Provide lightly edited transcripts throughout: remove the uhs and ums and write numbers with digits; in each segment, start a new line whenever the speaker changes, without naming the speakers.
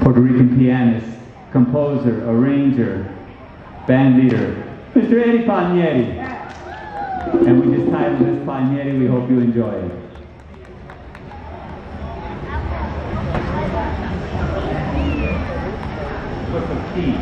Puerto Rican pianist, composer, arranger, band leader, Mr. Eddie Palmieri. And we just titled this Palmieri. We hope you enjoy it. Put some key.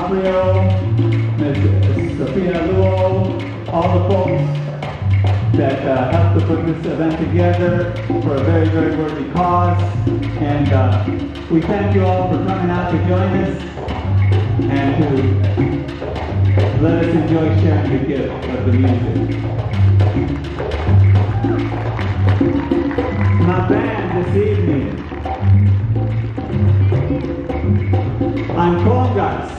D'Onofrio, Ms. Sophia Luo, all the folks that helped to put this event together for a very, very worthy cause. And we thank you all for coming out to join us and to let us enjoy sharing the gift of the music. My band this evening, I'm Congas,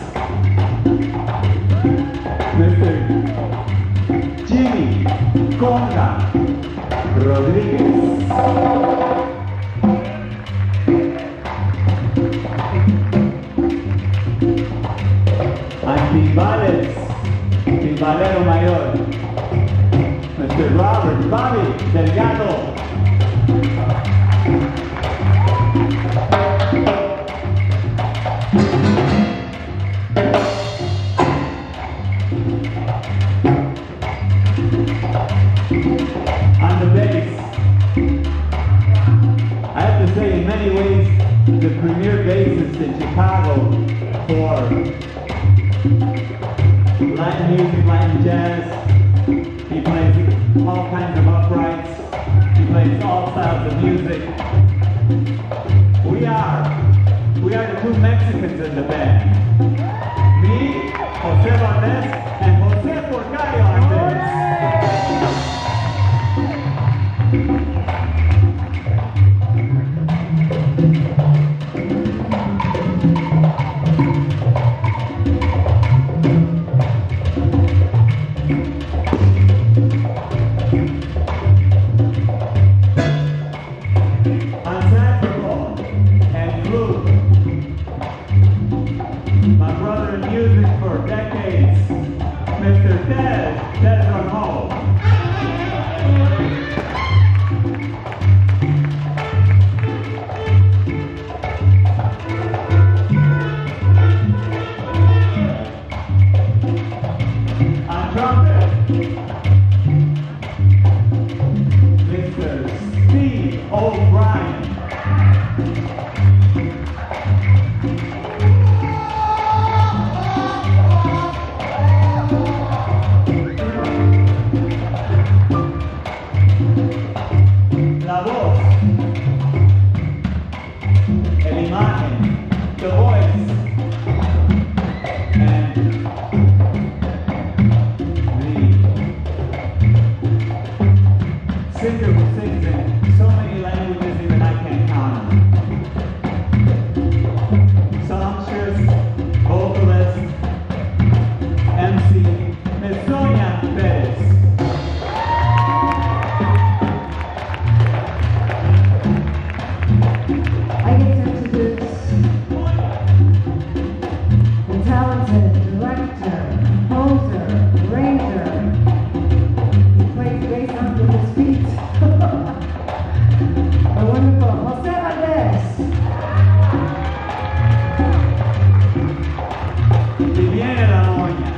Mr. Jimmy Conga Rodriguez. I'm Timbales, Timbalero Mayor, Mr. Robert Bobby Delgado. On the bass, I have to say in many ways the premier bassist in Chicago for Latin music, Latin jazz. He plays all kinds of uprights. He plays all styles of music. We are the two Mexicans in the band. Me, Jose Valdez, and Jose Porcayo on bass. My brother in music for decades, Mr. Ted Ramon. On trumpet, Mr. Steve O'Brien. La voz, el imagen, the voice, and the singer who sings in so many languages even I can't count them. Songstress, vocalist, MC, Ms. Sonia Perez.
I get to introduce the talented director, composer, arranger. He plays bass under his feet. The wonderful Jose Valdez.
Y viene la moña.